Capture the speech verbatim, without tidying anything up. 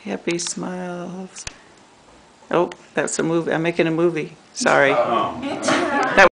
Happy smiles. Oh, that's a movie. I'm making a movie. Sorry. Oh. Me too.